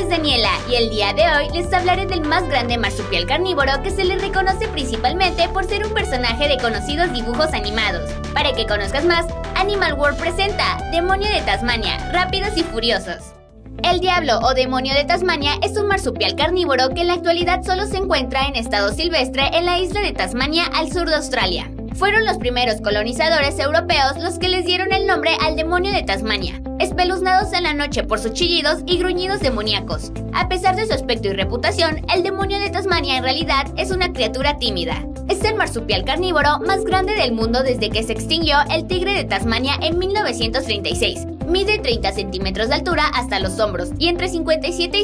es Daniela y el día de hoy les hablaré del más grande marsupial carnívoro que se le reconoce principalmente por ser un personaje de conocidos dibujos animados. Para que conozcas más, Animal World presenta Demonio de Tasmania, Rápidos y Furiosos. El diablo o demonio de Tasmania es un marsupial carnívoro que en la actualidad solo se encuentra en estado silvestre en la isla de Tasmania al sur de Australia. Fueron los primeros colonizadores europeos los que les dieron el nombre al demonio de Tasmania, espeluznados en la noche por sus chillidos y gruñidos demoníacos. A pesar de su aspecto y reputación, el demonio de Tasmania en realidad es una criatura tímida. Es el marsupial carnívoro más grande del mundo desde que se extinguió el tigre de Tasmania en 1936. Mide 30 centímetros de altura hasta los hombros y entre 57 y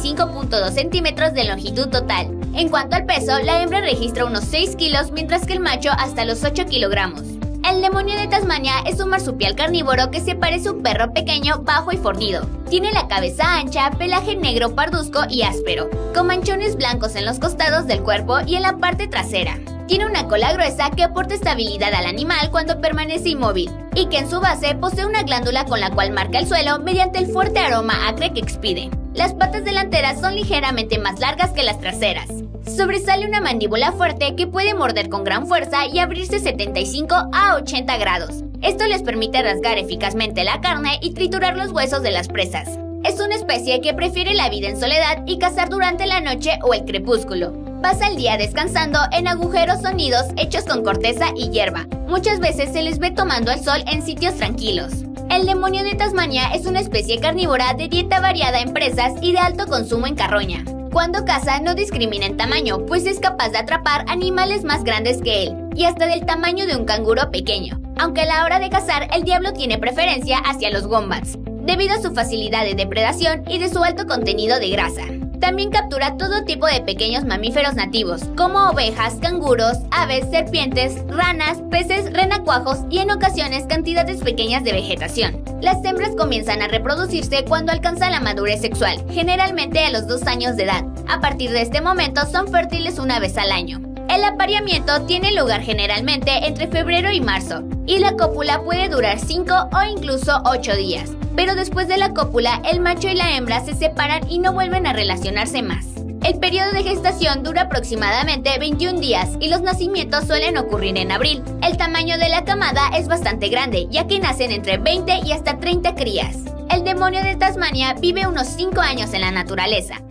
65.2 centímetros de longitud total. En cuanto al peso, la hembra registra unos 6 kilos, mientras que el macho hasta los 8 kilogramos. El demonio de Tasmania es un marsupial carnívoro que se parece a un perro pequeño, bajo y fornido. Tiene la cabeza ancha, pelaje negro parduzco y áspero, con manchones blancos en los costados del cuerpo y en la parte trasera. Tiene una cola gruesa que aporta estabilidad al animal cuando permanece inmóvil, y que en su base posee una glándula con la cual marca el suelo mediante el fuerte aroma acre que expide. Las patas delanteras son ligeramente más largas que las traseras. Sobresale una mandíbula fuerte que puede morder con gran fuerza y abrirse 75 a 80 grados. Esto les permite rasgar eficazmente la carne y triturar los huesos de las presas. Es una especie que prefiere la vida en soledad y cazar durante la noche o el crepúsculo. Pasa el día descansando en agujeros o nidos hechos con corteza y hierba. Muchas veces se les ve tomando el sol en sitios tranquilos. El demonio de Tasmania es una especie carnívora de dieta variada en presas y de alto consumo en carroña. Cuando caza no discrimina en tamaño, pues es capaz de atrapar animales más grandes que él, y hasta del tamaño de un canguro pequeño. Aunque a la hora de cazar, el diablo tiene preferencia hacia los wombats, debido a su facilidad de depredación y de su alto contenido de grasa. También captura todo tipo de pequeños mamíferos nativos, como ovejas, canguros, aves, serpientes, ranas, peces, renacuajos y en ocasiones cantidades pequeñas de vegetación. Las hembras comienzan a reproducirse cuando alcanzan la madurez sexual, generalmente a los 2 años de edad. A partir de este momento son fértiles una vez al año. El apareamiento tiene lugar generalmente entre febrero y marzo, y la cópula puede durar 5 o incluso 8 días. Pero después de la cópula, el macho y la hembra se separan y no vuelven a relacionarse más. El periodo de gestación dura aproximadamente 21 días y los nacimientos suelen ocurrir en abril. El tamaño de la camada es bastante grande, ya que nacen entre 20 y hasta 30 crías. El demonio de Tasmania vive unos 5 años en la naturaleza.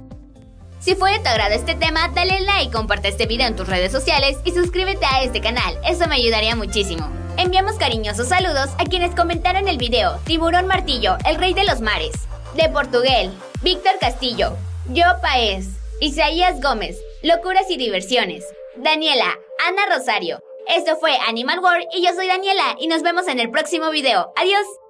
Si fue de tu agrado este tema, dale like, comparte este video en tus redes sociales y suscríbete a este canal, eso me ayudaría muchísimo. Enviamos cariñosos saludos a quienes comentaron el video: Tiburón Martillo, el rey de los mares, de Portugal, Víctor Castillo, Yo Paez, Isaías Gómez, Locuras y Diversiones, Daniela, Ana Rosario. Esto fue Animal World y yo soy Daniela y nos vemos en el próximo video. ¡Adiós!